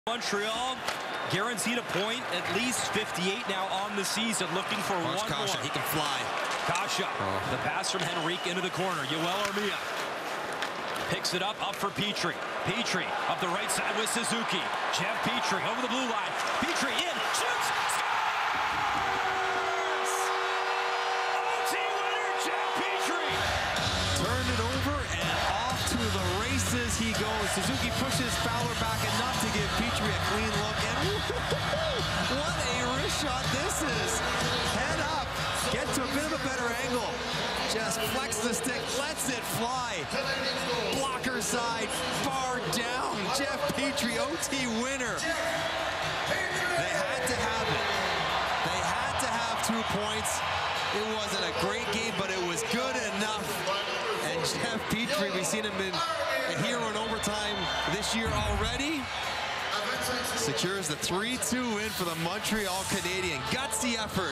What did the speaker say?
Montreal guaranteed a point, at least 58 now on the season, looking for one Kasha, more. he can fly. Kasha, the pass from Henrique into the corner. Yoel Armia picks it up for Petrie. Petrie up the right side with Suzuki. Jeff Petrie over the blue line. Petrie in, shoots, scores! OT winner, Jeff Petrie! Turned it over and off to the races he goes. Suzuki pushes Fowler back enough to give Petrie a clean look. And what a wrist shot this is. Head up, get to a bit of a better angle. Just flex the stick, lets it fly. Blocker side, far down. Jeff Petrie, OT winner. They had to have it. They had to have 2 points. It wasn't a great game, but it was good enough. And Jeff Petrie, we've seen him in a hero in overtime this year already. Secures the 3-2 win for the Montreal Canadiens. Gutsy effort.